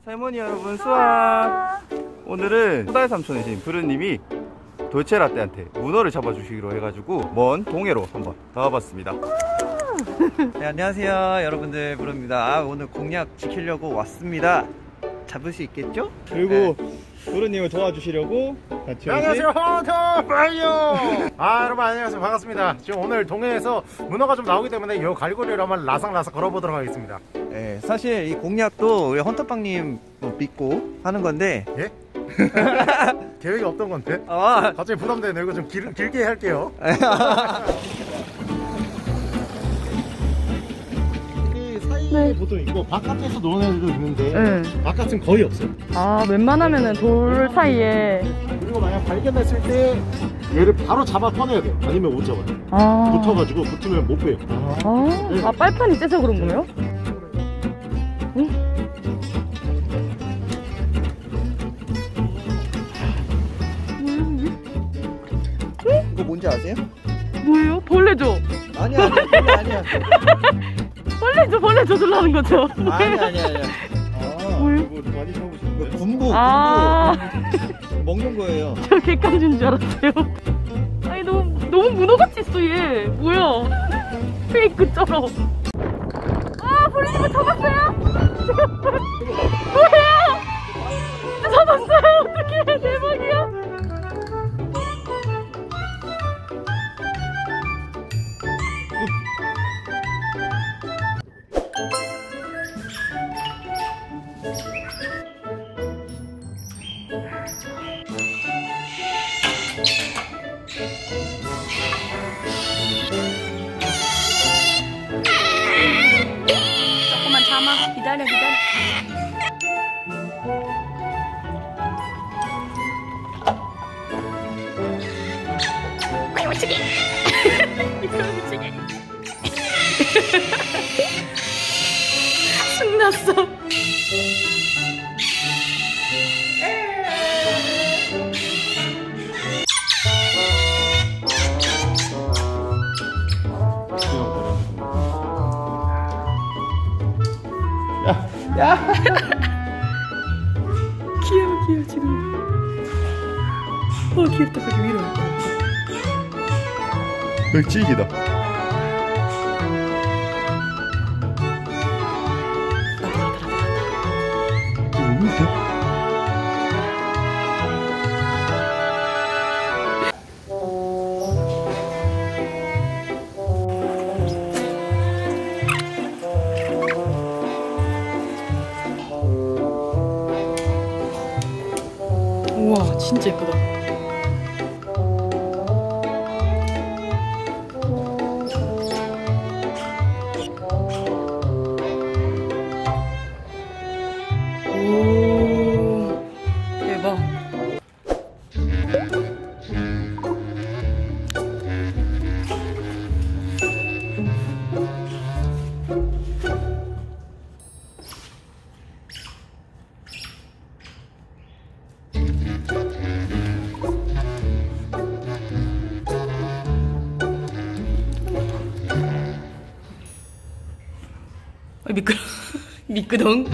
할머니 여러분 수학. 오늘은 호달 삼촌이신 부르님이 돌체라떼한테 문어를 잡아주시기로 해가지고 먼 동해로 한번 나와봤습니다. 네, 안녕하세요 여러분들, 부르입니다. 오늘 공약 지키려고 왔습니다. 잡을 수 있겠죠? 그리고 네. 부르님을 도와주시려고 같이 안녕하세요 헌터파이어. 여러분 안녕하세요, 반갑습니다. 지금 오늘 동해에서 문어가 좀 나오기 때문에 이 갈고리를 한번 라삭라삭 걸어보도록 하겠습니다. 네, 사실 이 공약도 우리 헌터빵님 믿고 하는 건데. 예? 계획이 없던 건데? 갑자기 부담되네요. 이거 좀 길게 할게요. 네. 보통 이거 바깥에서 노는 애들도 있는데 네. 바깥은 거의 없어요. 웬만하면은 돌 사이에. 그리고 만약 발견했을 때 얘를 바로 잡아 꺼내야 돼요. 아니면 못 잡아요. 붙어가지고 붙으면 못 빼요. 네. 빨판이 째서 그런 거예요? 응? 이거 뭔지 아세요? 뭐예요? 벌레죠? 아니야 아니야. 벌레 저술라는 거죠? 아니야. 뭐예요? 이거 많이 사오신 거예요? 군부 먹는 거예요. 저 객관인 줄 알았어요. 아니 너무 문어같이 있어 얘. 뭐야? 페이크처럼. 벌레님을 잡았어요? 뭐예요? 잡았어요? 어떡해, 대박이야. 조금만 참아. 기다려. 미치게. 미치게. 승났어. 야. 귀여워 지금. 귀엽다. 거기 위로. 여기 찌기다. 우와, 진짜 예쁘다. 오, 대박. 미끄덩.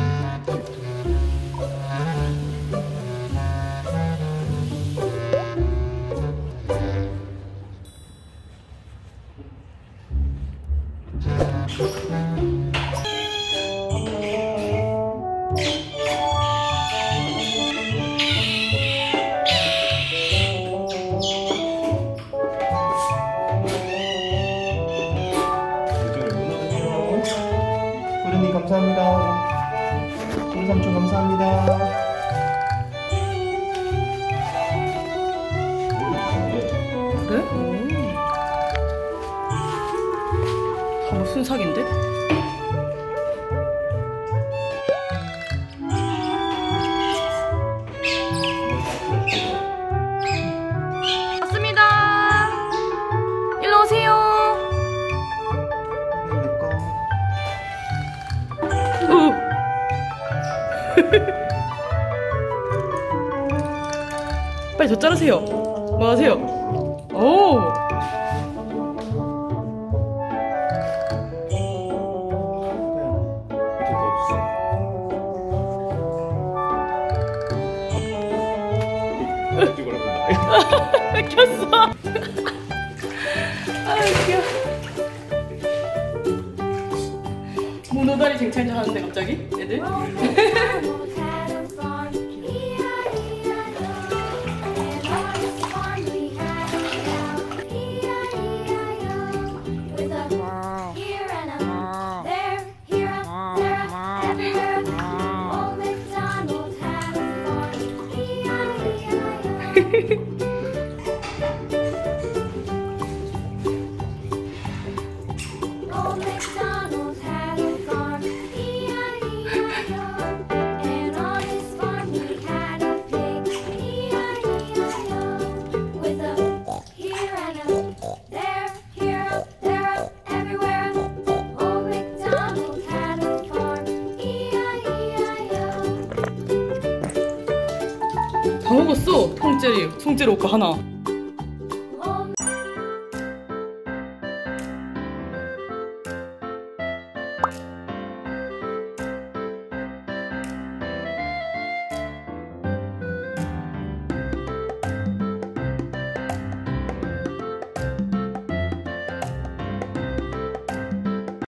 부르님 감사합니다. 부르 삼촌 감사합니다. 그래? 바로 순삭인데? 왔습니다. 일로 오세요. 빨리 저 자르세요. 뭐 하세요? 오. 켰어. 아 웃겨. 문어다리 쟁탈전 하는데 갑자기 애들? 다 먹었어. 통째로 오빠 하나.